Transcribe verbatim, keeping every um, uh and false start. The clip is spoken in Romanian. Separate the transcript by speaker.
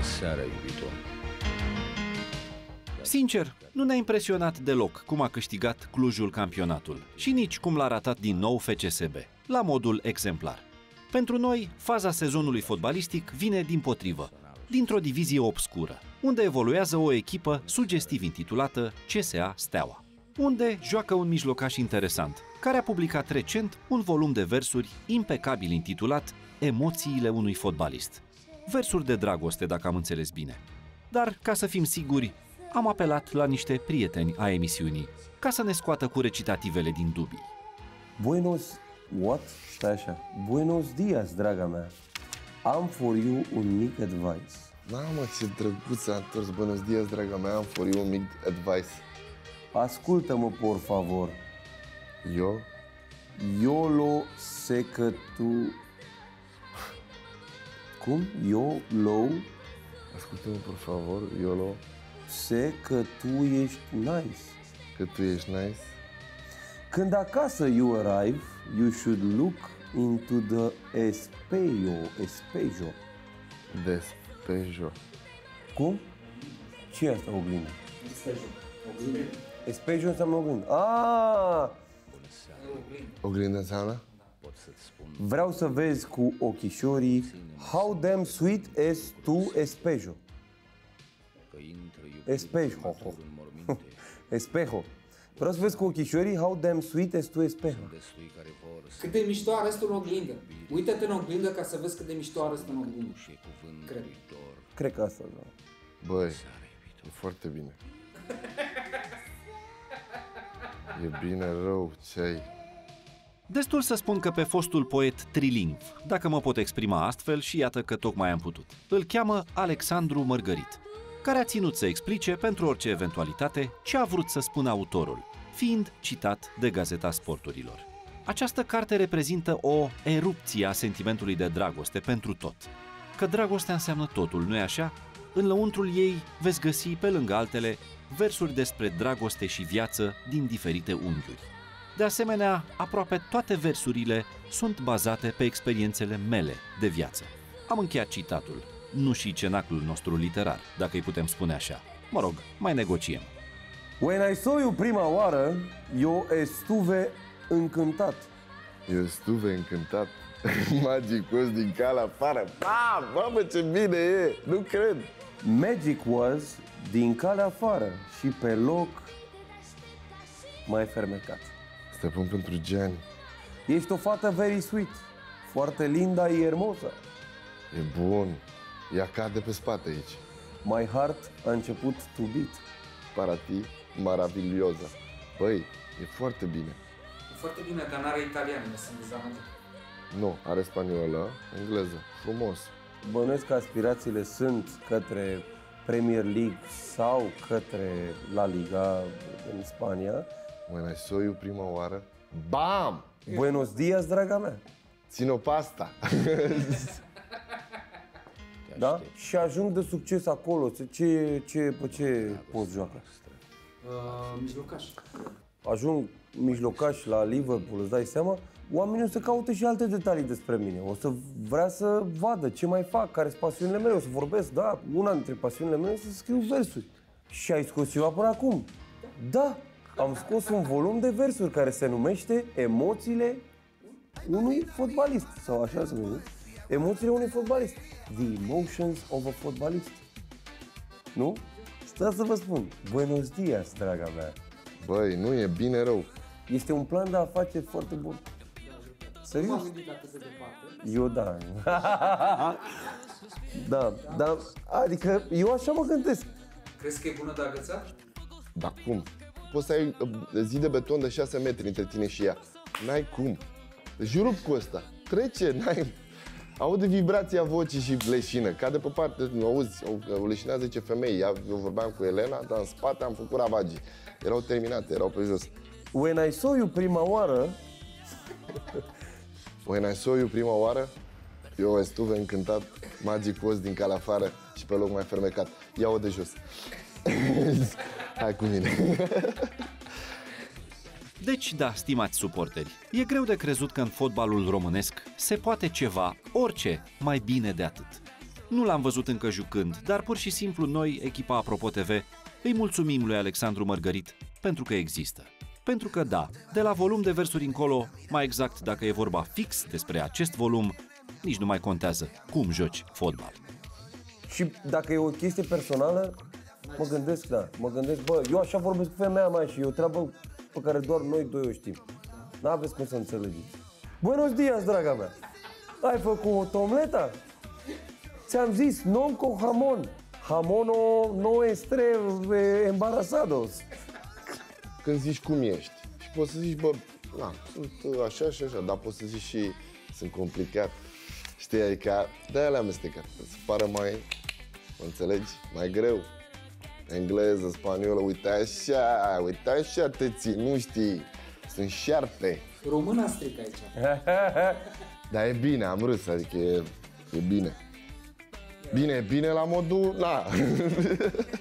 Speaker 1: seara, iubito.
Speaker 2: Sincer, nu ne-a impresionat deloc cum a câștigat Clujul campionatul și nici cum l-a ratat din nou F C S B, la modul exemplar. Pentru noi, faza sezonului fotbalistic vine dimpotrivă, dintr-o divizie obscură, unde evoluează o echipă sugestiv intitulată C S A Steaua, unde joacă un mijlocaș interesant, care a publicat recent un volum de versuri impecabil intitulat Emoțiile unui fotbalist. Versuri de dragoste, dacă am înțeles bine. Dar, ca să fim siguri, am apelat la niște prieteni a emisiunii, ca să ne scoată cu recitativele din dubii.
Speaker 3: Buenos... What? Stai așa. Buenos dias, draga mea. Am for you un mic advice.
Speaker 4: Da, mă, ce drăguț a întors. Buenos dias, draga mea. Am for you un mic advice.
Speaker 3: Ascultă-mă, por favor.
Speaker 4: Eu?
Speaker 3: Eu lo sé că tu... Cum? Eu lo...
Speaker 4: Ascultă-mă, por favor. Eu lo...
Speaker 3: Sé că tu ești nice.
Speaker 4: Că tu ești nice.
Speaker 3: Când acasă you arrive, you should look into the espejo. Espejo.
Speaker 4: Despejo.
Speaker 3: Cum? Ce e asta, oglindă? Espejo. Espejo înseamnă oglindă. Ah!
Speaker 4: Oglindă înseamnă?
Speaker 3: Vreau să vezi cu ochișorii how damn sweet is tu espejo. Espejo. Espejo. Vreau să vezi cu ochișorii how damn sweet is tu espejo.
Speaker 5: Cât de mișto arăți în oglindă. Uită-te în oglindă ca să vezi cât de mișto arăți în oglindă. Cred.
Speaker 3: Cred că asta, da.
Speaker 4: Băi, e foarte bine. E bine rău ce ai.
Speaker 2: Destul să spun că pe fostul poet trilingv, dacă mă pot exprima astfel, și iată că tocmai am putut. Îl cheamă Alexandru Mărgărit, care a ținut să explice, pentru orice eventualitate, ce a vrut să spună autorul, fiind citat de Gazeta Sporturilor. Această carte reprezintă o erupție a sentimentului de dragoste pentru tot. Că dragostea înseamnă totul, nu-i așa? În lăuntrul ei veți găsi, pe lângă altele, versuri despre dragoste și viață din diferite unghiuri. De asemenea, aproape toate versurile sunt bazate pe experiențele mele de viață. Am încheiat citatul, nu și cenaclul nostru literar, dacă îi putem spune așa. Mă rog, mai negociem.
Speaker 3: When I saw you prima oară, eu estuve încântat.
Speaker 4: Eu estuve încântat. Magicos din cal afară. Ah, mamă, ce bine e! Nu cred!
Speaker 3: Magic was din calea afară și pe loc mai fermecat.
Speaker 4: Te pun pentru Gianni.
Speaker 3: Ești o fată very sweet, foarte linda y hermosa.
Speaker 4: E bun. Ea cade pe spate aici.
Speaker 3: My heart a început to beat.
Speaker 4: Para ti, maraviliosa. Băi, e foarte bine.
Speaker 5: E foarte bine, dar n-are italiană, ne sunt dezamăgit.
Speaker 4: Nu, are spaniolă, engleză. Frumos.
Speaker 3: Bănuiesc că aspirațiile sunt către Premier League sau către La Liga în Spania.
Speaker 4: When I saw you prima oară, bam!
Speaker 3: Buenos dias, draga mea.
Speaker 4: Țin-o pe asta.
Speaker 3: Da? Și ajung de succes acolo. Ce, ce, pe ce post joacă?
Speaker 5: Uh, mijlocaș.
Speaker 3: Ajung mijlocaș la Liverpool, îți dai seama? Oamenii o să caute și alte detalii despre mine. O să vrea să vadă ce mai fac, care sunt pasiunile mele. O să vorbesc, da, una dintre pasiunile mele este să scriu versuri. Și ai scos ceva până acum? Da, am scos un volum de versuri care se numește Emoțiile unui fotbalist. Sau așa se numește. Emoțiile unui fotbalist. The emotions of a fotbalist. Nu? Stați să vă spun. Buenos dias, draga mea.
Speaker 4: Băi, nu e bine rău.
Speaker 3: Este un plan de afaceri foarte bun. Serios? Eu da. Da, da. Adică eu așa mă gândesc.
Speaker 5: Crezi că e bună de agățat?
Speaker 4: Dar cum? Poți să ai uh, zi de beton de șase metri între tine și ea. N-ai cum. Deci rup cu ăsta. Trece, n-ai... Aude vibrația vocii și leșină. Cade pe parte, auzi, o leșinea zece femei. Eu vorbeam cu Elena, dar în spate am făcut ravagii. Erau terminate, erau pe jos.
Speaker 3: When I saw you prima oară...
Speaker 4: When I saw you prima oară, eu estuve încântat, magicos din cal afară și pe loc mai fermecat. Ia-o de jos. Hai cu mine.
Speaker 2: Deci da, stimați suporteri, e greu de crezut că în fotbalul românesc se poate ceva, orice, mai bine de atât. Nu l-am văzut încă jucând, dar pur și simplu noi, echipa Apropo T V, îi mulțumim lui Alexandru Mărgărit pentru că există. Pentru că da, de la volum de versuri încolo, mai exact dacă e vorba fix despre acest volum, nici nu mai contează cum joci fotbal.
Speaker 3: Și dacă e o chestie personală, mă gândesc, da, mă gândesc, bă, eu așa vorbesc cu femeia mea și e o treabă pe care doar noi doi o știm. N-aveți cum să înțelegeți. Buenos dias, draga mea! Ai făcut omleta? Ți-am zis, non con jamon. Jamono no estre embarazados.
Speaker 4: Când zici cum ești și poți să zici, bă, na, sunt așa și așa, dar poți să zici și sunt complicat. Știi, adică de-aia le-am amestecat, să pară mai, mă înțelegi, mai greu. Engleză, spaniolă, uite așa, uite așa te ții, nu știi, sunt șarpe.
Speaker 5: Româna stric aici.
Speaker 4: Dar e bine, am râs, adică e, e bine. Bine, bine la modul, na.